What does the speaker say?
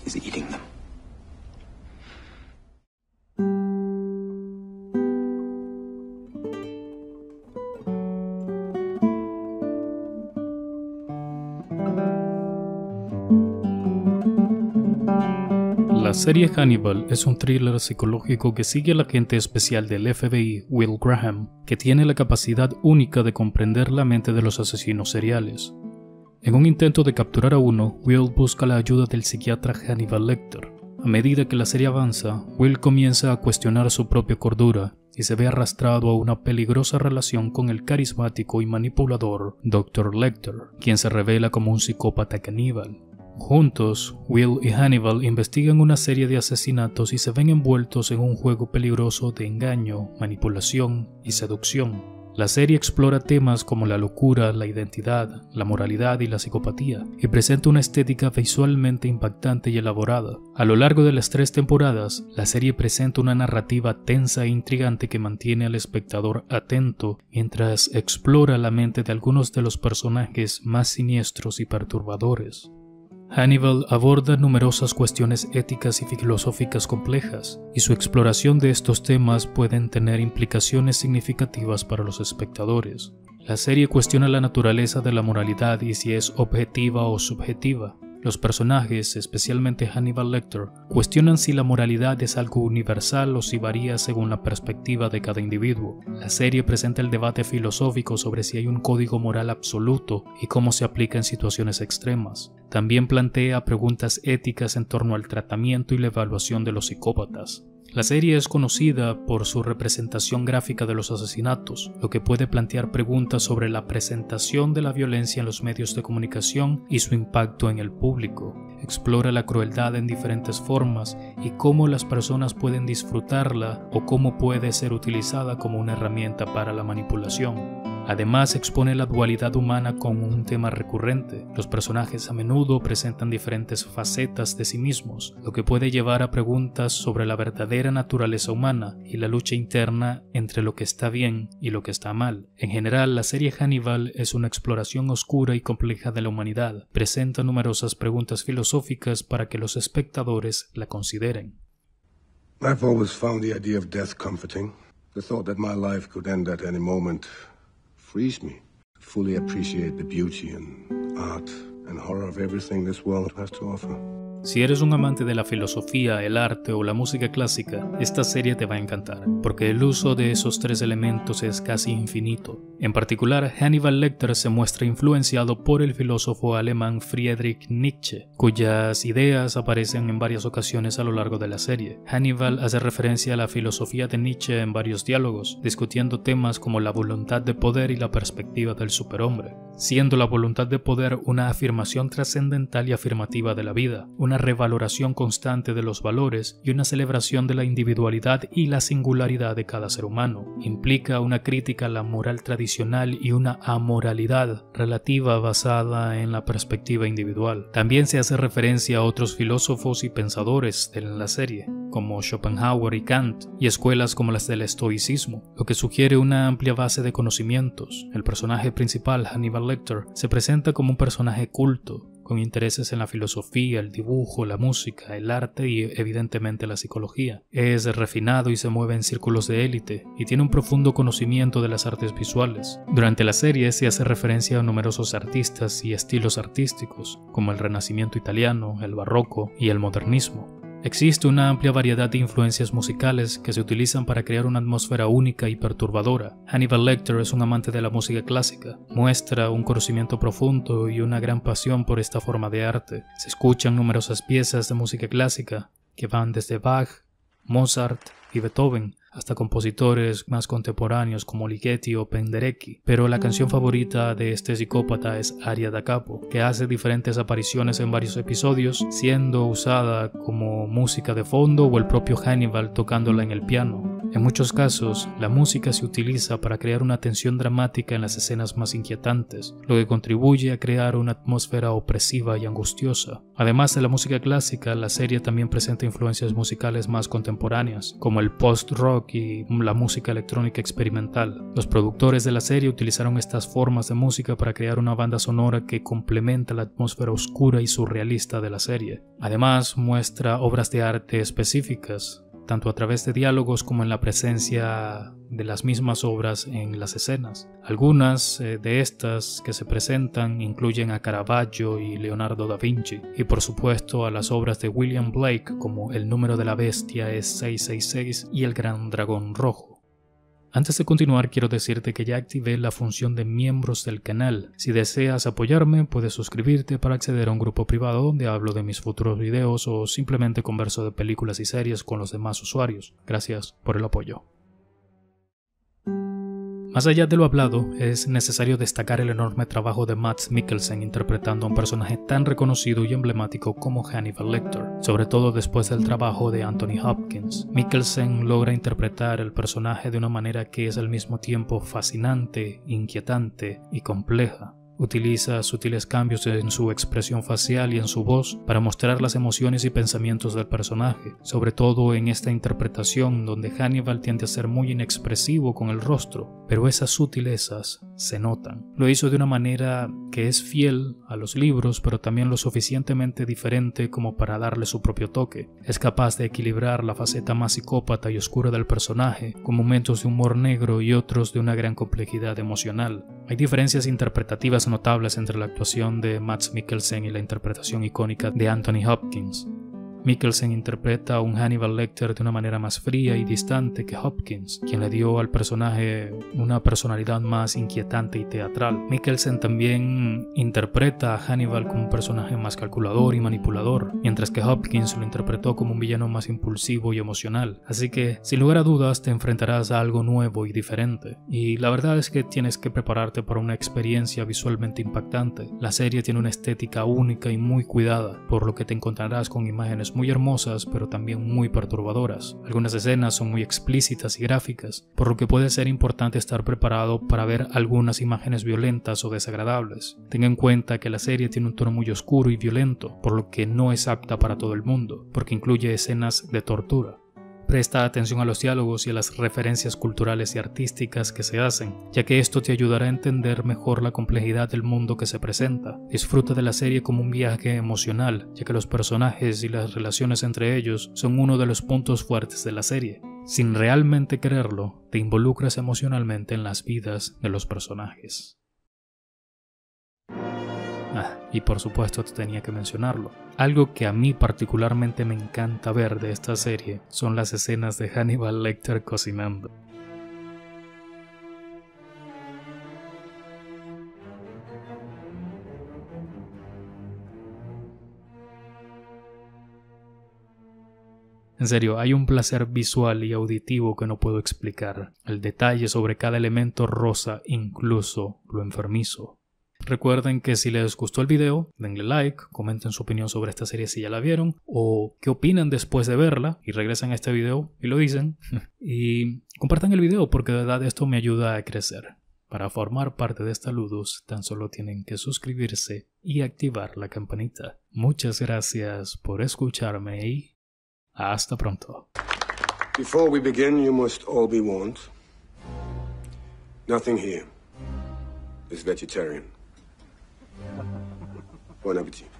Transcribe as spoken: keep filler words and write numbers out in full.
is eating them. La serie Hannibal es un thriller psicológico que sigue al agente especial del F B I, Will Graham, que tiene la capacidad única de comprender la mente de los asesinos seriales. En un intento de capturar a uno, Will busca la ayuda del psiquiatra Hannibal Lecter. A medida que la serie avanza, Will comienza a cuestionar su propia cordura y se ve arrastrado a una peligrosa relación con el carismático y manipulador doctor Lecter, quien se revela como un psicópata caníbal. Juntos, Will y Hannibal investigan una serie de asesinatos y se ven envueltos en un juego peligroso de engaño, manipulación y seducción. La serie explora temas como la locura, la identidad, la moralidad y la psicopatía, y presenta una estética visualmente impactante y elaborada. A lo largo de las tres temporadas, la serie presenta una narrativa tensa e intrigante que mantiene al espectador atento mientras explora la mente de algunos de los personajes más siniestros y perturbadores. Hannibal aborda numerosas cuestiones éticas y filosóficas complejas, y su exploración de estos temas pueden tener implicaciones significativas para los espectadores. La serie cuestiona la naturaleza de la moralidad y si es objetiva o subjetiva. Los personajes, especialmente Hannibal Lecter, cuestionan si la moralidad es algo universal o si varía según la perspectiva de cada individuo. La serie presenta el debate filosófico sobre si hay un código moral absoluto y cómo se aplica en situaciones extremas. También plantea preguntas éticas en torno al tratamiento y la evaluación de los psicópatas. La serie es conocida por su representación gráfica de los asesinatos, lo que puede plantear preguntas sobre la presentación de la violencia en los medios de comunicación y su impacto en el público. Explora la crueldad en diferentes formas y cómo las personas pueden disfrutarla o cómo puede ser utilizada como una herramienta para la manipulación. Además, expone la dualidad humana como un tema recurrente. Los personajes a menudo presentan diferentes facetas de sí mismos, lo que puede llevar a preguntas sobre la verdadera naturaleza humana y la lucha interna entre lo que está bien y lo que está mal. En general, la serie Hannibal es una exploración oscura y compleja de la humanidad. Presenta numerosas preguntas filosóficas para que los espectadores la consideren. I've always found the idea of death comforting. The thought that my life could end at any moment frees me to fully appreciate the beauty and art and horror of everything this world has to offer. Si eres un amante de la filosofía, el arte o la música clásica, esta serie te va a encantar, porque el uso de esos tres elementos es casi infinito. En particular, Hannibal Lecter se muestra influenciado por el filósofo alemán Friedrich Nietzsche, cuyas ideas aparecen en varias ocasiones a lo largo de la serie. Hannibal hace referencia a la filosofía de Nietzsche en varios diálogos, discutiendo temas como la voluntad de poder y la perspectiva del superhombre, siendo la voluntad de poder una afirmación trascendental y afirmativa de la vida, una revaloración constante de los valores y una celebración de la individualidad y la singularidad de cada ser humano. Implica una crítica a la moral tradicional y una amoralidad relativa basada en la perspectiva individual. También se hace referencia a otros filósofos y pensadores de la serie, como Schopenhauer y Kant, y escuelas como las del estoicismo, lo que sugiere una amplia base de conocimientos. El personaje principal, Hannibal Lecter, se presenta como un personaje culto, con intereses en la filosofía, el dibujo, la música, el arte y evidentemente la psicología. Es refinado y se mueve en círculos de élite y tiene un profundo conocimiento de las artes visuales. Durante la serie se hace referencia a numerosos artistas y estilos artísticos, como el Renacimiento italiano, el Barroco y el Modernismo. Existe una amplia variedad de influencias musicales que se utilizan para crear una atmósfera única y perturbadora. Hannibal Lecter es un amante de la música clásica, muestra un conocimiento profundo y una gran pasión por esta forma de arte. Se escuchan numerosas piezas de música clásica que van desde Bach, Mozart y Beethoven hasta compositores más contemporáneos como Ligeti o Penderecki, pero la canción favorita de este psicópata es Aria da Capo, que hace diferentes apariciones en varios episodios, siendo usada como música de fondo o el propio Hannibal tocándola en el piano. En muchos casos, la música se utiliza para crear una tensión dramática en las escenas más inquietantes, lo que contribuye a crear una atmósfera opresiva y angustiosa. Además de la música clásica, la serie también presenta influencias musicales más contemporáneas, como el post-rock y la música electrónica experimental. Los productores de la serie utilizaron estas formas de música para crear una banda sonora que complementa la atmósfera oscura y surrealista de la serie. Además, muestra obras de arte específicas, tanto a través de diálogos como en la presencia de las mismas obras en las escenas. Algunas eh, de estas que se presentan incluyen a Caravaggio y Leonardo da Vinci, y por supuesto a las obras de William Blake como El número de la bestia es seiscientos sesenta y seis y El gran dragón rojo. Antes de continuar, quiero decirte que ya activé la función de miembros del canal. Si deseas apoyarme, puedes suscribirte para acceder a un grupo privado donde hablo de mis futuros videos o simplemente converso de películas y series con los demás usuarios. Gracias por el apoyo. Más allá de lo hablado, es necesario destacar el enorme trabajo de Mads Mikkelsen interpretando a un personaje tan reconocido y emblemático como Hannibal Lecter, sobre todo después del trabajo de Anthony Hopkins. Mikkelsen logra interpretar el personaje de una manera que es al mismo tiempo fascinante, inquietante y compleja. Utiliza sutiles cambios en su expresión facial y en su voz para mostrar las emociones y pensamientos del personaje, sobre todo en esta interpretación donde Hannibal tiende a ser muy inexpresivo con el rostro, pero esas sutilezas se notan. Lo hizo de una manera que es fiel a los libros, pero también lo suficientemente diferente como para darle su propio toque. Es capaz de equilibrar la faceta más psicópata y oscura del personaje, con momentos de humor negro y otros de una gran complejidad emocional. Hay diferencias interpretativas notables entre la actuación de Mads Mikkelsen y la interpretación icónica de Anthony Hopkins. Mikkelsen interpreta a un Hannibal Lecter de una manera más fría y distante que Hopkins, quien le dio al personaje una personalidad más inquietante y teatral. Mikkelsen también interpreta a Hannibal como un personaje más calculador y manipulador, mientras que Hopkins lo interpretó como un villano más impulsivo y emocional. Así que, sin lugar a dudas, te enfrentarás a algo nuevo y diferente. Y la verdad es que tienes que prepararte para una experiencia visualmente impactante. La serie tiene una estética única y muy cuidada, por lo que te encontrarás con imágenes muy hermosas pero también muy perturbadoras. Algunas escenas son muy explícitas y gráficas, por lo que puede ser importante estar preparado para ver algunas imágenes violentas o desagradables. Ten en cuenta que la serie tiene un tono muy oscuro y violento, por lo que no es apta para todo el mundo, porque incluye escenas de tortura. Presta atención a los diálogos y a las referencias culturales y artísticas que se hacen, ya que esto te ayudará a entender mejor la complejidad del mundo que se presenta. Disfruta de la serie como un viaje emocional, ya que los personajes y las relaciones entre ellos son uno de los puntos fuertes de la serie. Sin realmente quererlo, te involucras emocionalmente en las vidas de los personajes. Ah, y por supuesto tenía que mencionarlo. Algo que a mí particularmente me encanta ver de esta serie son las escenas de Hannibal Lecter cocinando. En serio, hay un placer visual y auditivo que no puedo explicar. El detalle sobre cada elemento roza incluso lo enfermizo. Recuerden que si les gustó el video, denle like, comenten su opinión sobre esta serie si ya la vieron, o qué opinan después de verla, y regresan a este video y lo dicen. Y compartan el video porque de verdad esto me ayuda a crecer. Para formar parte de esta Ludus, tan solo tienen que suscribirse y activar la campanita. Muchas gracias por escucharme y hasta pronto. Before we begin, you must all be warned. Nothing here is vegetarian. Bon appétit.